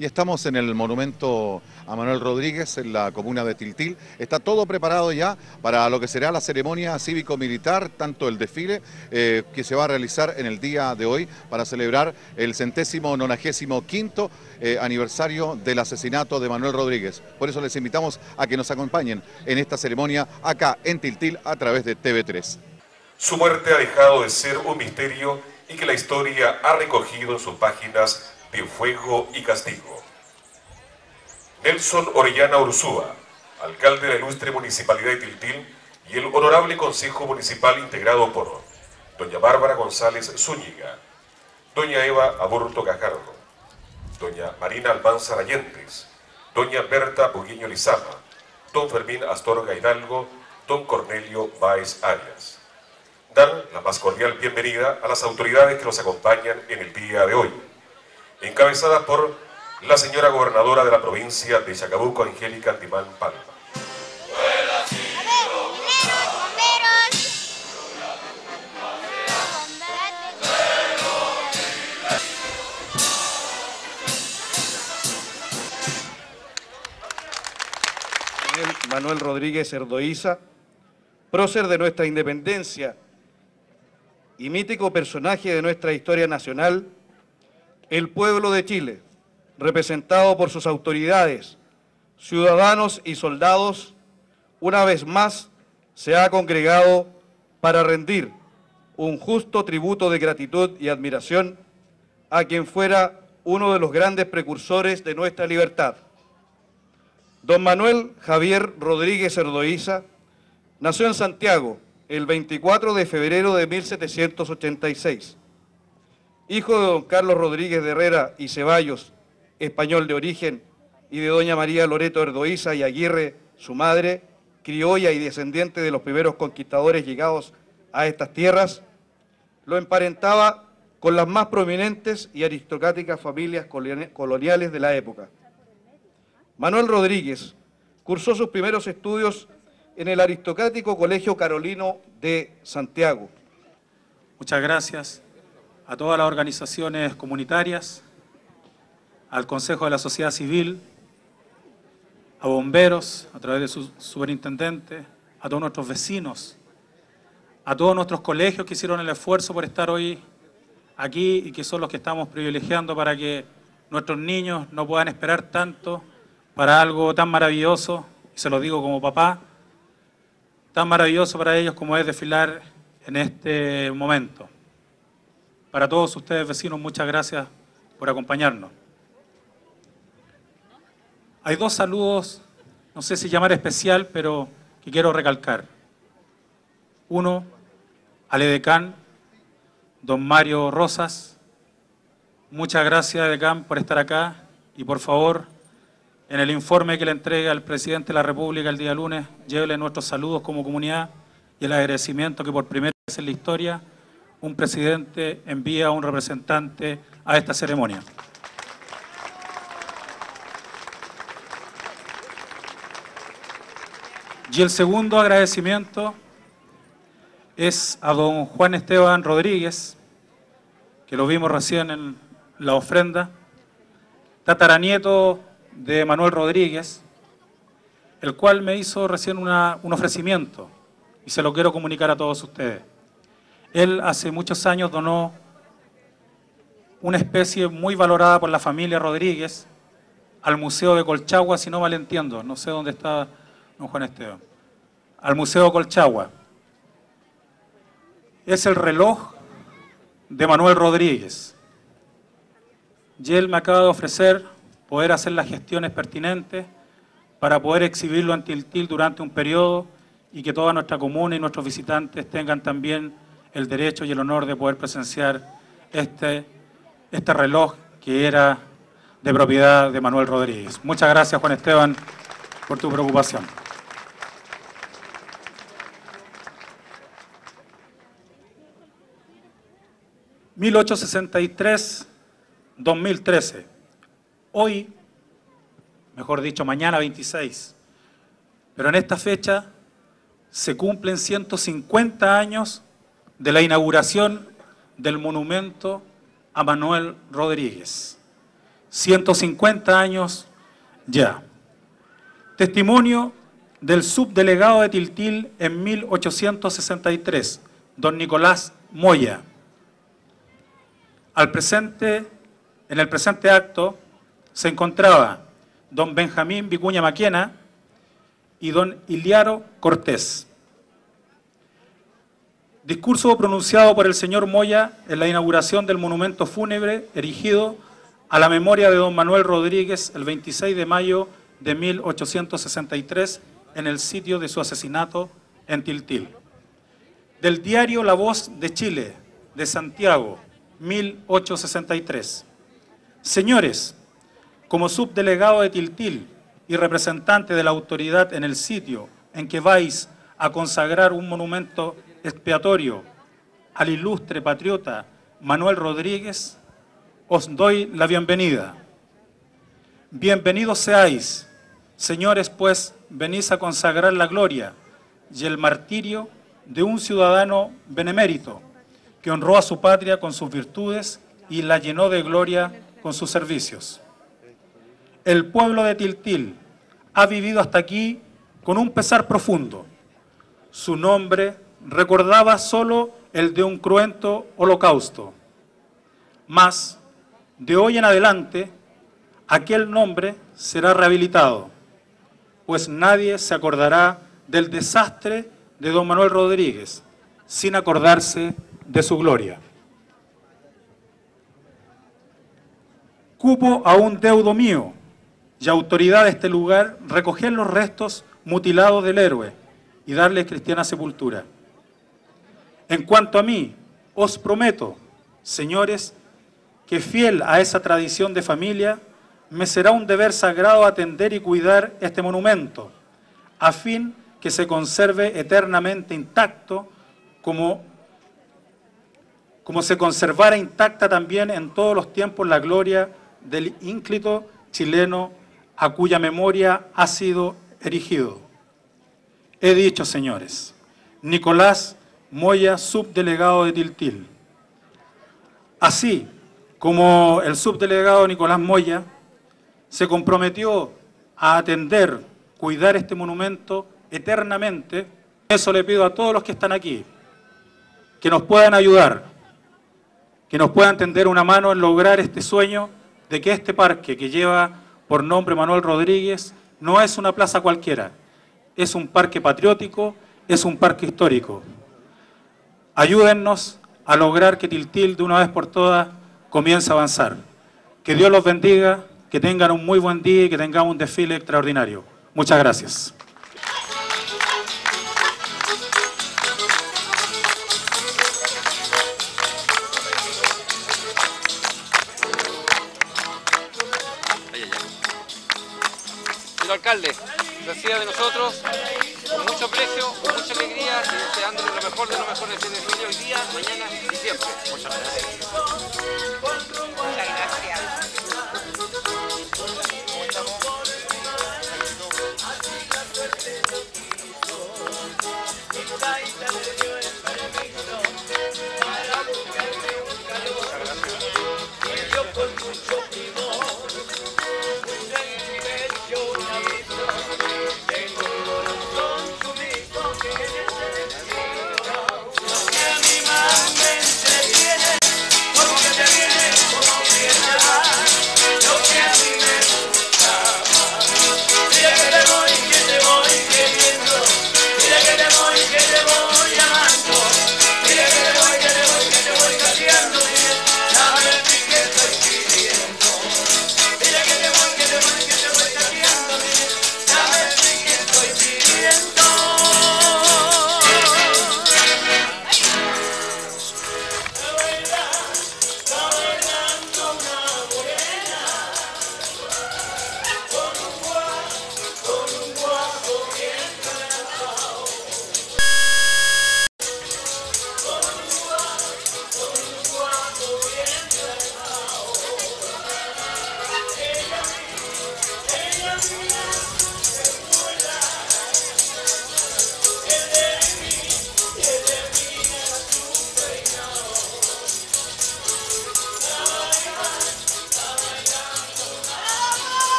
Y estamos en el monumento a Manuel Rodríguez, en la comuna de Tiltil. Está todo preparado ya para lo que será la ceremonia cívico-militar, tanto el desfile que se va a realizar en el día de hoy para celebrar el 195º aniversario del asesinato de Manuel Rodríguez. Por eso les invitamos a que nos acompañen en esta ceremonia acá en Tiltil a través de TV3. Su muerte ha dejado de ser un misterio y que la historia ha recogido en sus páginas de fuego y castigo. Nelson Orellana Urzúa, alcalde de la ilustre Municipalidad de Tiltil, y el honorable Consejo Municipal integrado por doña Bárbara González Zúñiga, doña Eva Aburto Gajardo, doña Marina Almanzar Allentes, doña Berta Buguiño Lizama, don Fermín Astorga Hidalgo, don Cornelio Báez Arias. Dan la más cordial bienvenida a las autoridades que nos acompañan en el día de hoy, encabezadas por la señora gobernadora de la provincia de Chacabuco, Angélica Antimán Palma. Manuel Rodríguez Erdoíza, prócer de nuestra independencia y mítico personaje de nuestra historia nacional, el pueblo de Chile, representado por sus autoridades, ciudadanos y soldados, una vez más se ha congregado para rendir un justo tributo de gratitud y admiración a quien fuera uno de los grandes precursores de nuestra libertad. Don Manuel Javier Rodríguez Erdoíza nació en Santiago el 24 de febrero de 1786. Hijo de don Carlos Rodríguez de Herrera y Ceballos, español de origen, y de doña María Loreto Erdoíza y Aguirre, su madre, criolla y descendiente de los primeros conquistadores llegados a estas tierras, lo emparentaba con las más prominentes y aristocráticas familias coloniales de la época. Manuel Rodríguez cursó sus primeros estudios en el aristocrático Colegio Carolino de Santiago. Muchas gracias a todas las organizaciones comunitarias, al Consejo de la Sociedad Civil, a bomberos, a través de su superintendente, a todos nuestros vecinos, a todos nuestros colegios que hicieron el esfuerzo por estar hoy aquí y que son los que estamos privilegiando para que nuestros niños no puedan esperar tanto para algo tan maravilloso, y se lo digo como papá, tan maravilloso para ellos como es desfilar en este momento. Para todos ustedes, vecinos, muchas gracias por acompañarnos. Hay dos saludos, no sé si llamar especial, pero que quiero recalcar. Uno, al edecán, don Mario Rosas. Muchas gracias, edecán, por estar acá y por favor, en el informe que le entregue al presidente de la República el día lunes, llévele nuestros saludos como comunidad y el agradecimiento que por primera vez en la historia un presidente envía a un representante a esta ceremonia. Y el segundo agradecimiento es a don Juan Esteban Rodríguez, que lo vimos recién en la ofrenda, tataranieto de Manuel Rodríguez, el cual me hizo recién un ofrecimiento y se lo quiero comunicar a todos ustedes. Él hace muchos años donó una especie muy valorada por la familia Rodríguez al Museo de Colchagua, si no mal entiendo, no sé dónde está don Juan Esteban, al Museo de Colchagua. Es el reloj de Manuel Rodríguez. Y él me acaba de ofrecer poder hacer las gestiones pertinentes para poder exhibirlo en Tiltil durante un periodo y que toda nuestra comuna y nuestros visitantes tengan también el derecho y el honor de poder presenciar este reloj que era de propiedad de Manuel Rodríguez. Muchas gracias, Juan Esteban, por tu preocupación. (1863-2013). Hoy, mejor dicho, mañana 26, pero en esta fecha se cumplen 150 años de la inauguración del monumento a Manuel Rodríguez. 150 años ya. Testimonio del subdelegado de Tiltil en 1863, don Nicolás Moya. En el presente acto se encontraba don Benjamín Vicuña Maquena y don Iliaro Cortés. Discurso pronunciado por el señor Moya en la inauguración del monumento fúnebre erigido a la memoria de don Manuel Rodríguez el 26 de mayo de 1863 en el sitio de su asesinato en Tiltil. Del diario La Voz de Chile, de Santiago, 1863. Señores, como subdelegado de Tiltil y representante de la autoridad en el sitio en que vais a consagrar un monumento expiatorio al ilustre patriota Manuel Rodríguez, os doy la bienvenida. Bienvenidos seáis, señores, pues venís a consagrar la gloria y el martirio de un ciudadano benemérito que honró a su patria con sus virtudes y la llenó de gloria con sus servicios. El pueblo de Tiltil ha vivido hasta aquí con un pesar profundo. Su nombre recordaba solo el de un cruento holocausto. Mas, de hoy en adelante, aquel nombre será rehabilitado, pues nadie se acordará del desastre de don Manuel Rodríguez sin acordarse de su gloria. Cupo a un deudo mío y autoridad de este lugar recoger los restos mutilados del héroe y darle cristiana sepultura. En cuanto a mí, os prometo, señores, que fiel a esa tradición de familia, me será un deber sagrado atender y cuidar este monumento, a fin que se conserve eternamente intacto, como se conservara intacta también en todos los tiempos la gloria del ínclito chileno a cuya memoria ha sido erigido. He dicho, señores, Nicolás Moya, subdelegado de Tiltil. Así como el subdelegado Nicolás Moya se comprometió a atender, cuidar este monumento eternamente, eso le pido a todos los que están aquí, que nos puedan ayudar, que nos puedan tender una mano en lograr este sueño de que este parque que lleva por nombre Manuel Rodríguez no es una plaza cualquiera, es un parque patriótico, es un parque histórico. Ayúdennos a lograr que Tiltil de una vez por todas comience a avanzar. Que Dios los bendiga, que tengan un muy buen día y que tengamos un desfile extraordinario. Muchas gracias. Señor alcalde, reciba de nosotros con mucho aprecio, con mucha alegría y deseándole lo mejor de lo mejor de este desfile hoy día, mañana y siempre. Muchas gracias. Muchas gracias. Porque te viene como pierna.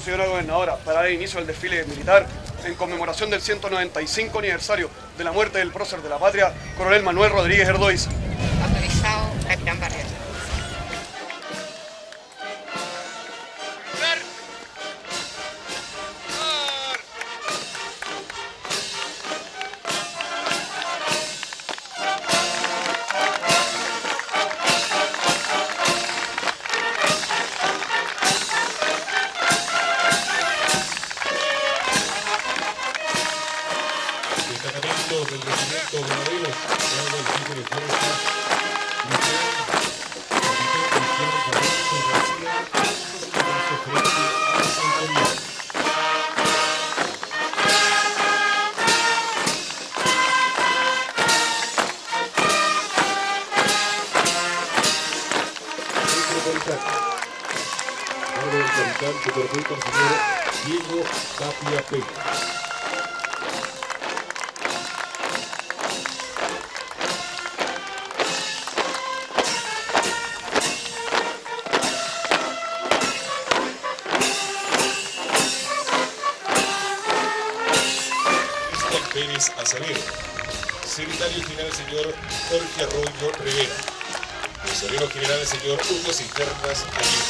señora gobernadora, para dar inicio al desfile militar en conmemoración del 195 aniversario de la muerte del prócer de la patria, coronel Manuel Rodríguez Erdoiza. Autorizado, capitán Barrios. Destacamentos del regimiento de Morelos, cargo del jefe de fuerzas, cargo del capitán que permite al señor Diego Tapia Peña. Pérez Acevedo, secretario general el señor Jorge Arroyo Rivera, tesorero general el señor Hugo Cisternas Aguirre.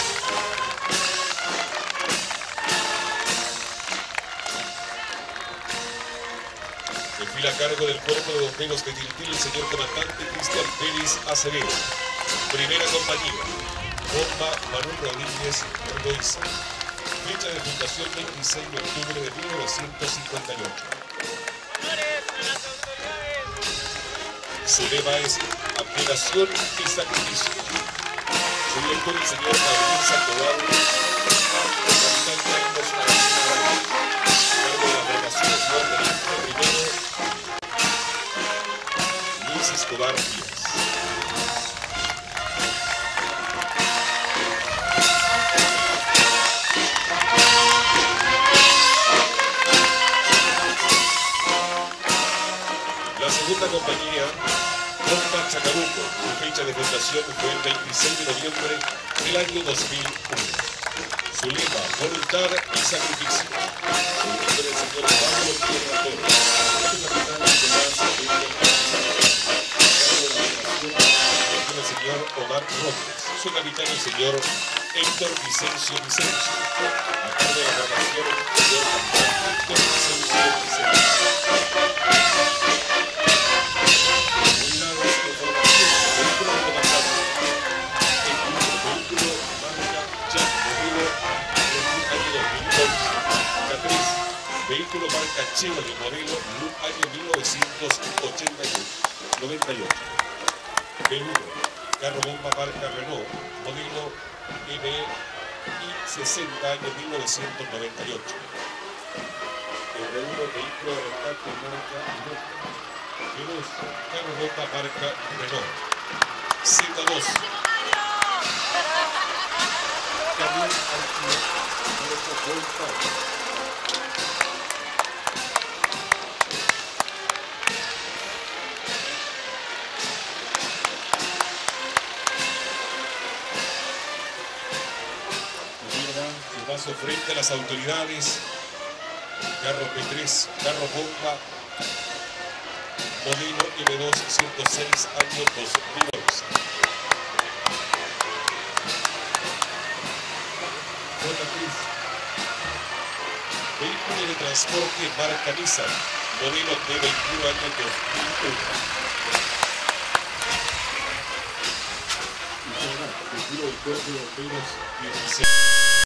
Desfila a cargo del cuerpo de bomberos de Tiltil el señor comandante Cristian Pérez Acevedo. Primera compañía, bomba Manuel Rodríguez Erdoiza. Fecha de fundación 26 de octubre de 1958. Su lema es abnegación y sacrificio. Su director el señor Gabriel Sandoval, capitán Carlos Aracena, cargo de la delegación del señor Benito primero, Luis Escobar Díaz. La segunda compañía, Bomba Chacabuco, su fecha de fundación fue el 26 de noviembre del año 2001. Su lema, voluntad y sacrificio. Su director el señor Pablo Tierra Torres. Su capitán el señor Omar Robles. Su capitán el señor Héctor Vicencio Vicencio. A cargo de la grabación el señor Héctor Vicencio Vicencio. Vehículo marca Chevrolet, modelo año 1998. B1, carro bomba marca Renault, modelo MI 60, año 1998. B1, vehículo de rescate marca B2, carro bomba marca Renault. Z2, camión alquiler, marca Volkswagen. Paso frente a las autoridades, carro P3, carro bomba, modelo M2 106, año 2011. Vehículo de transporte marca Nissan, modelo T21, año 2001. Vehículo del cuerpo de bomberos 16.